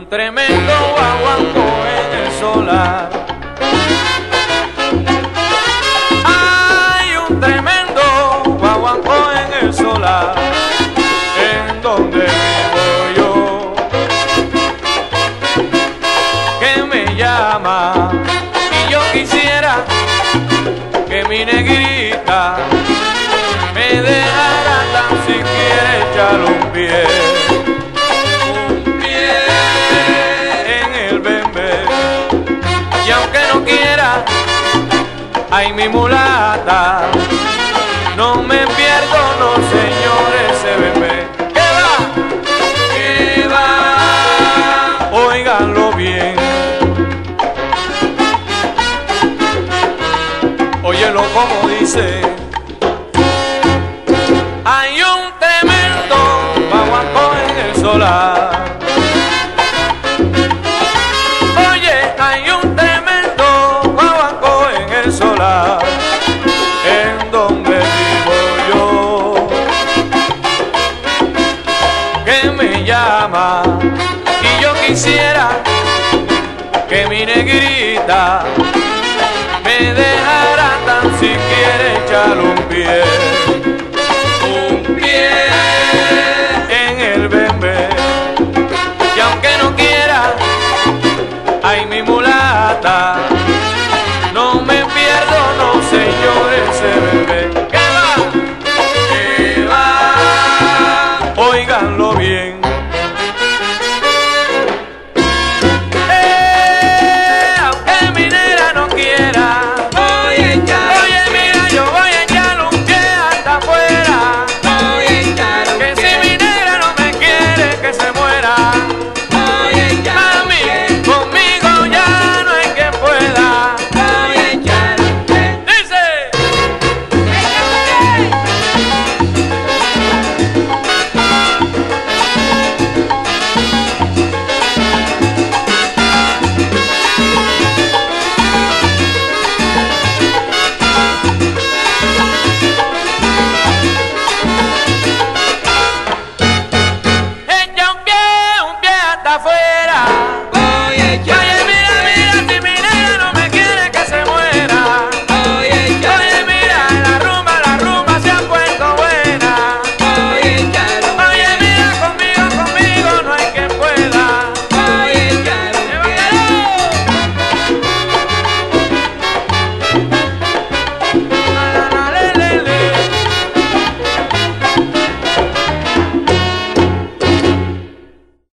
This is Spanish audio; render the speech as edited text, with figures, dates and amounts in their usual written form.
un tremendo guaguancó en el solar. Hay un tremendo guaguancó en el solar, en donde vivo yo, que me llama, y yo quisiera que mi negrita me dejara tan siquiera echar un pie en el bembe. Y aunque no quiera, ay, mi mulata, no me pierdo, no señores, ese bebé. ¿Qué va? Óiganlo bien. Óyelo como dice. Hay un tremendo guaguancó en el solar. Oye, hay un tremendo guaguancó en el solar, en donde vivo yo, que me llama, y yo quisiera que mi negrita me dejara tan siquiera echar un pie en el bembe. Y aunque no quiera, ay, mi mulata, no me pierdo, no señores, ese bebé.